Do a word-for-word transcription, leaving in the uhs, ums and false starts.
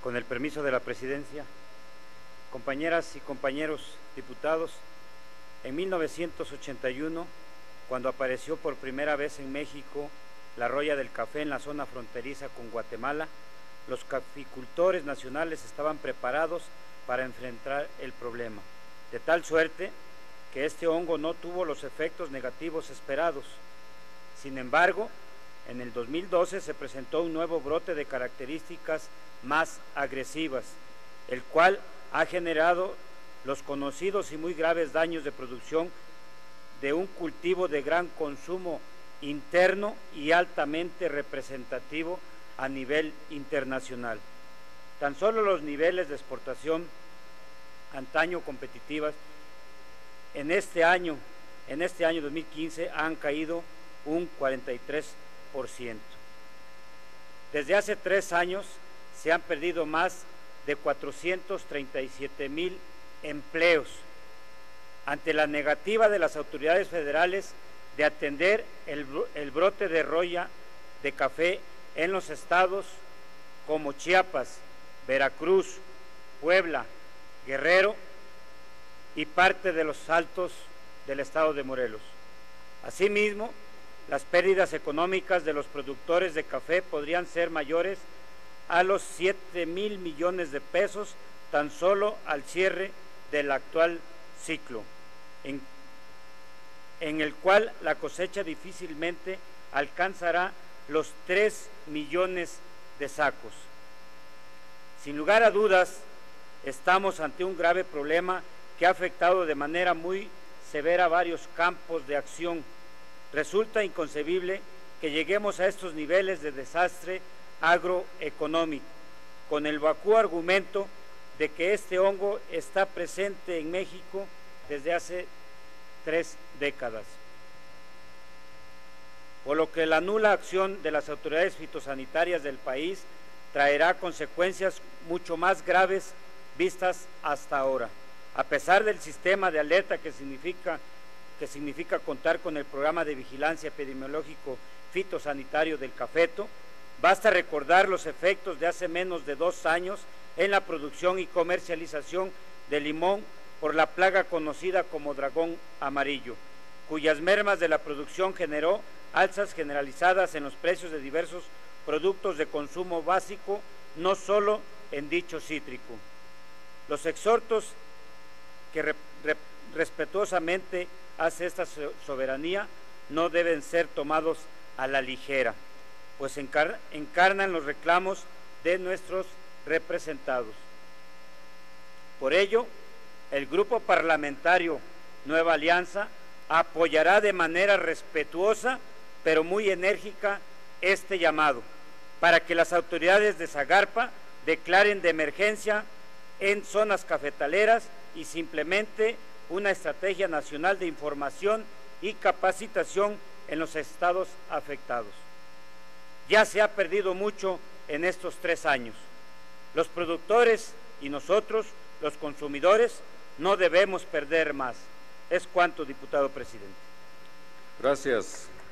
Con el permiso de la presidencia, compañeras y compañeros diputados, en mil novecientos ochenta y uno, cuando apareció por primera vez en México la roya del café en la zona fronteriza con Guatemala, los caficultores nacionales estaban preparados para enfrentar el problema, de tal suerte que este hongo no tuvo los efectos negativos esperados. Sin embargo, en el dos mil doce se presentó un nuevo brote de características más agresivas, el cual ha generado los conocidos y muy graves daños de producción de un cultivo de gran consumo interno y altamente representativo a nivel internacional. Tan solo los niveles de exportación antaño competitivas en este año, en este año dos mil quince han caído un cuarenta y tres por ciento. Desde hace tres años se han perdido más de cuatrocientos treinta y siete mil empleos ante la negativa de las autoridades federales de atender el, el brote de roya de café en los estados como Chiapas, Veracruz, Puebla, Guerrero y parte de los altos del estado de Morelos. Asimismo, las pérdidas económicas de los productores de café podrían ser mayores a los siete mil millones de pesos tan solo al cierre del actual ciclo, en, en el cual la cosecha difícilmente alcanzará los tres millones de sacos. Sin lugar a dudas, estamos ante un grave problema que ha afectado de manera muy severa varios campos de acción. Resulta inconcebible que lleguemos a estos niveles de desastre agroeconómico, con el vacuo argumento de que este hongo está presente en México desde hace tres décadas. Por lo que la nula acción de las autoridades fitosanitarias del país traerá consecuencias mucho más graves vistas hasta ahora. A pesar del sistema de alerta que significa, que significa contar con el programa de vigilancia epidemiológico fitosanitario del cafeto, basta recordar los efectos de hace menos de dos años en la producción y comercialización de limón por la plaga conocida como dragón amarillo, cuyas mermas de la producción generó alzas generalizadas en los precios de diversos productos de consumo básico, no solo en dicho cítrico. Los exhortos que re, re, respetuosamente hace esta soberanía no deben ser tomados a la ligera, pues encar encarnan los reclamos de nuestros representados. Por ello, el Grupo Parlamentario Nueva Alianza apoyará de manera respetuosa, pero muy enérgica, este llamado, para que las autoridades de Zagarpa declaren de emergencia en zonas cafetaleras y simplemente una estrategia nacional de información y capacitación en los estados afectados. Ya se ha perdido mucho en estos tres años. Los productores y nosotros, los consumidores, no debemos perder más. Es cuanto, diputado presidente. Gracias.